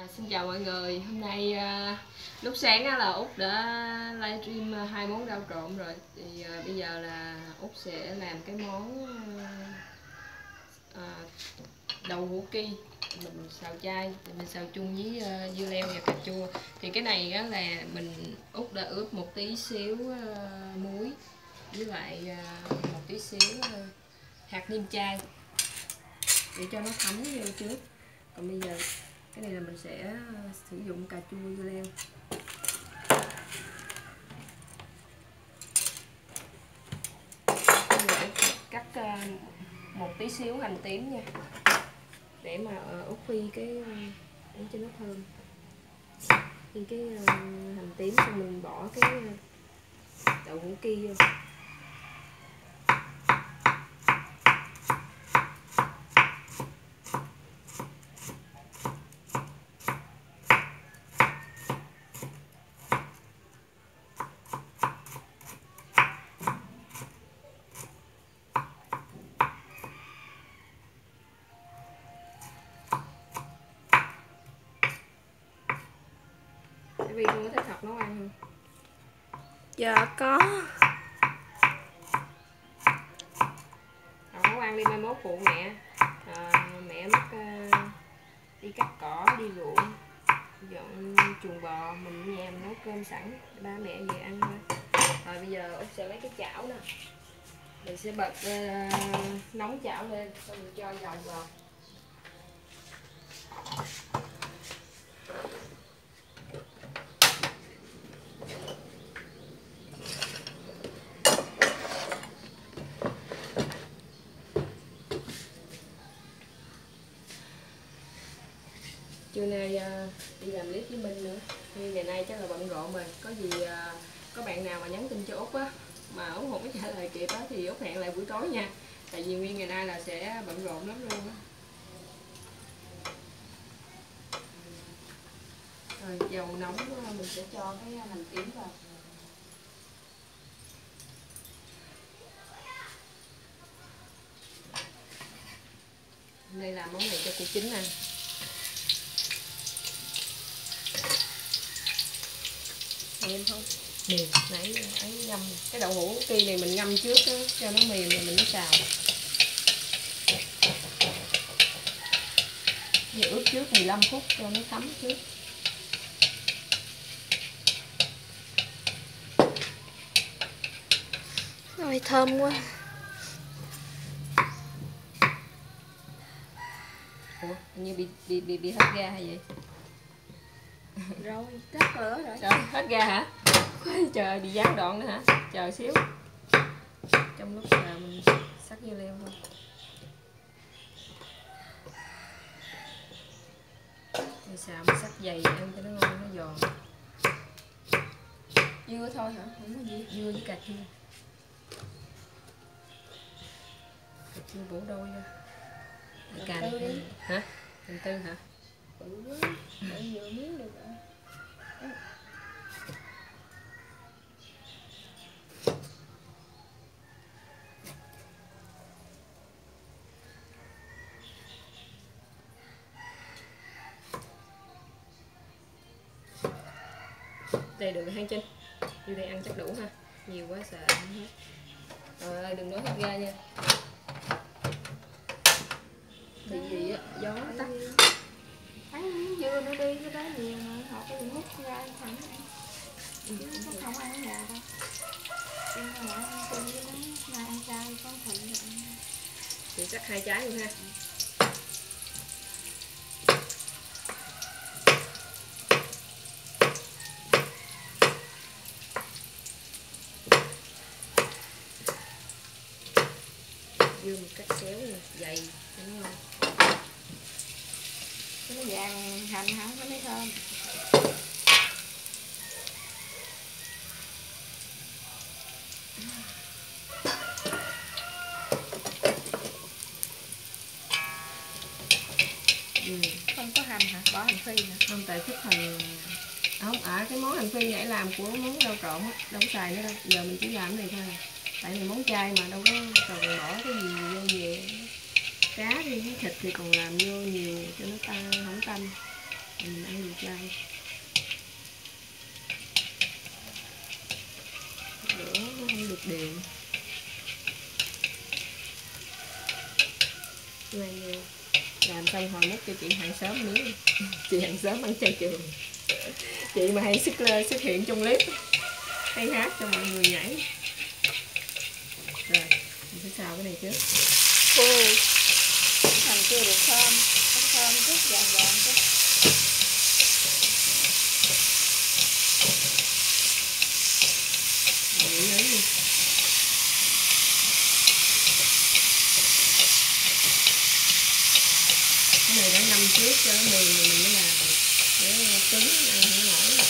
Xin chào mọi người, hôm nay lúc sáng là Út đã livestream 2 món rau trộn rồi. Thì bây giờ là Út sẽ làm cái món đậu hũ ki. Mình xào chay, mình xào chung với dưa leo và cà chua. Thì cái này là Út đã ướp một tí xíu muối với lại một tí xíu hạt nêm chay để cho nó thấm vô trước. Còn bây giờ cái này là mình sẽ sử dụng cà chua dưa leo. Cắt một tí xíu hành tím nha, để mà út phi cái để cho nó thơm. Phi cái hành tím xong mình bỏ cái đậu hũ ki vô. Vì con có thích học nấu ăn không? Dạ có. Học nấu ăn đi, mai mốt phụ mẹ. Mẹ mất đi cắt cỏ, đi ruộng, dọn chuồng bò, mình ở nhà mình nấu cơm sẵn, ba mẹ về ăn thôi. Rồi bây giờ Út sẽ lấy cái chảo nè, mình sẽ bật nóng chảo lên, xong mình cho dầu vào. Trưa nay đi làm clip với Minh nữa, nhưng ngày nay chắc là bận rộn rồi. Có gì có bạn nào mà nhắn tin cho Út á mà Út không có trả lời kịp á thì Út hẹn lại buổi tối nha. Tại vì nguyên ngày nay là sẽ bận rộn lắm luôn á. Rồi dầu nóng mình sẽ cho cái hành tím vào. Đây là món này cho cô Chính ăn. Mềm không? Mềm, nãy ấy ngâm. Cái đậu hũ ki này mình ngâm trước đó, cho nó mềm rồi mình mới xào. Giờ ướp trước 15 phút cho nó thấm trước. Rồi thơm quá. Ủa, như bị hết ga hay gì? Rồi, tắt lửa rồi. Trời, hết ga hả? Trời, bị gián đoạn nữa hả? Chờ xíu. Trong lúc là mình sắc dưa leo thôi. Mình xào mình sắc dày ăn cho nó ngon, nó giòn. Dưa thôi hả? Không có gì. Dưa với cà chua. Cà chua bổ đôi ra. Cà tư đi. Hả? Cà tư hả? Bự quá. Để vừa miếng được rồi. Đây được hang Trinh. Vô đây ăn chắc đủ ha. Nhiều quá sợ ăn hết. Rồi đừng nói hết ga nha. Bị gì á, gió tắt. Thấy miếng dưa nữa đi, cái đó nhiều mà họ có múc ra ăn thẳng ăn. Chứ không ăn ở nhà đâu. Nhưng mà ăn cơm với nó ăn chay có thịt rồi. Thì chắc 2 trái luôn ha. Dưa một cách xéo nè, dày cho nó ngon. Cái nó vàng hành hả, nó mới thơm. Không có hành hả? Bỏ hành phi nè. Không, tại thích hành. Không, cái món hành phi nãy làm của món rau trộn á, đâu có xài nữa đâu. Giờ mình chỉ làm cái này thôi. Tại vì món chay mà đâu có cần bỏ cái gì vô về. Cá đi với thịt thì còn làm vô nhiều cho nó ta không tanh. mình ăn đồ chay. Lửa nó không được đều. Này làm xong hồi múc cho chị hàng xóm miếng. Chị hàng xóm ăn chay trường. Chị mà hay xuất hiện trong clip, hay hát cho mọi người nhảy. Rồi mình sẽ xào cái này trước. Thành chưa được thơm, thơm chút vàng vàng chút. Cái này đã ngâm trước cho nó mềm rồi mình mới làm, để cứng ăn không nổi.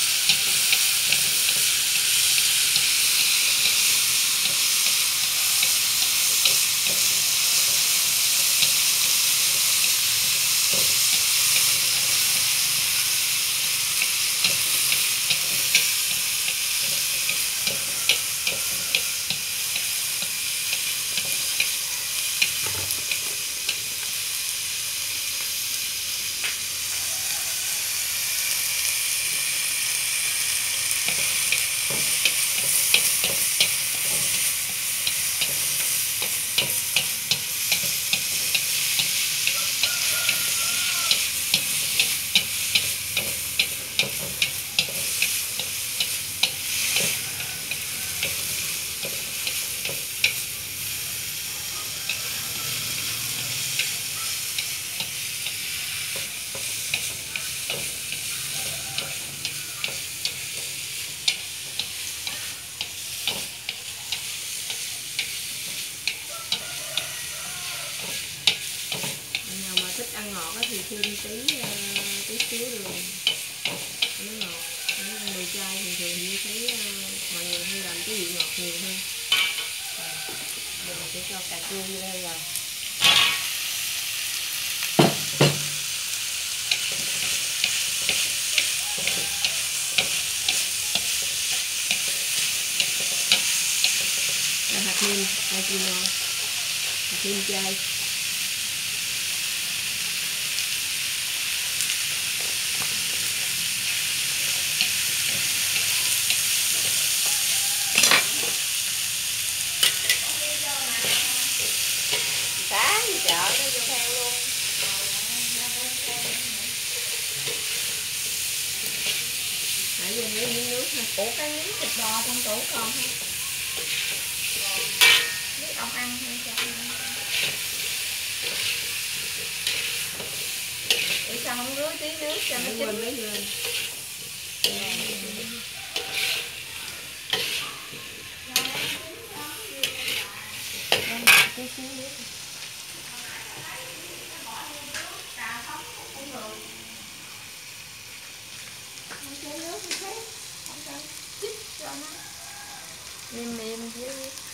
Ăn ngọt thì thêm tí xíu đường nó ngọt. Nếu ăn đồ chay thì thường như thấy mọi người hay làm cái vị ngọt nhiều hơn. Rồi mình sẽ cho cà chua vô đây rồi. Là hạt nêm, hạt nêm chay. Chợ nó vô theo luôn. Nãy giờ lấy miếng nước ha. Ủa cái miếng thịt bò trong tủ còn không? Biết ông ăn hay cho ông ăn? Ủa sao không rưới tí nước cho nó chín? Lấy lên. Tí xíu nước. Mềm mềm chứ.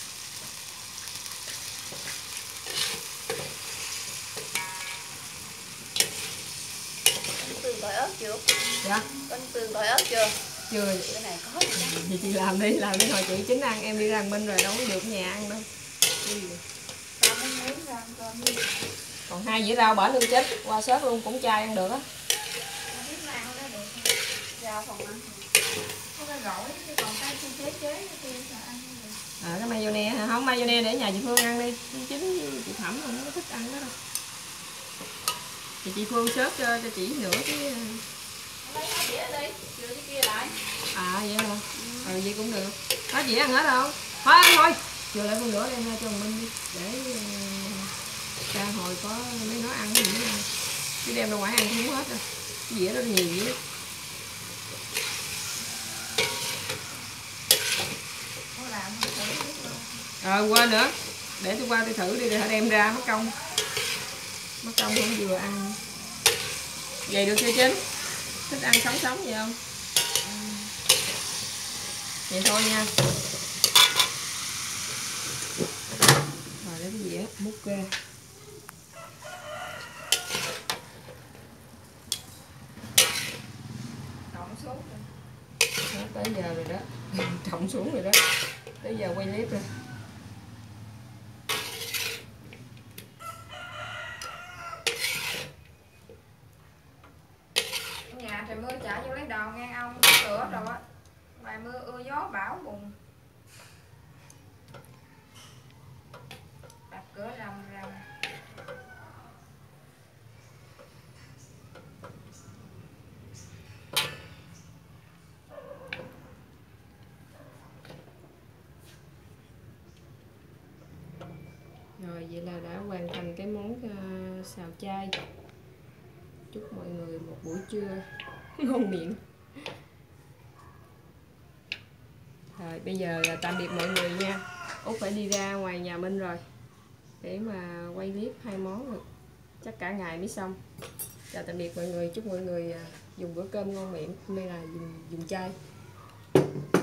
Con Tường tỏi ớt chưa? Dạ. Con Tường tỏi ớt chưa? Chưa. Cái này có gì đó. Thì chị làm đi hồi chị chính ăn, em đi ra bên rồi đâu có được nhà ăn đâu. Tao muốn nướng ra ăn cơm đi. Còn 2 dĩa rau bỏ lương chết qua sớt luôn cũng chay ăn được á. Không biết nào đó được. Rau phòng ăn. Có cái gỏi chứ còn cái chế cái kia ăn không được. Cái mayonnaise hả? Không, mayonnaise để nhà chị Phương ăn đi. Chính chị Thẩm không có thích ăn đó đâu. Thì chị Phương sớt cho chị nửa cái. Lấy hết dĩa đi, chừa cái kia lại. À vậy hả? Vậy cũng được. Hết dĩa ăn hết không? Thôi ăn thôi. Chừa lại phân nửa đem ra cho Minh đi. Để cha hồi có mấy nó ăn gì nữa. Chứ đem ra ngoài ăn không hết đâu. Cái dĩa đó nhiều dĩa. Quên nữa. Để tôi qua tôi thử đi rồi đem ra mất công. Mất công không vừa ăn. Vậy được chưa Chính? Thích ăn sống vậy không? Vậy thôi nha. Rồi lấy cái dĩa múc ra. Cộng xuống rồi. Tới giờ rồi đó. Trọng xuống rồi đó. Tới giờ quay clip rồi. nhà trời mưa chạy vô lấy đồ ngang ông cửa rồi á. Ngoài mưa ưa gió bão bùng. Đập cửa rầm rầm. Rồi vậy là đã hoàn thành cái món xào chay. Chúc mọi người một buổi trưa ngon miệng. Rồi bây giờ là tạm biệt mọi người nha. Út phải đi ra ngoài nhà Minh rồi để mà quay clip 2 món được. Chắc cả ngày mới xong. Chào tạm biệt mọi người, chúc mọi người dùng bữa cơm ngon miệng. Hôm nay là dùng chay.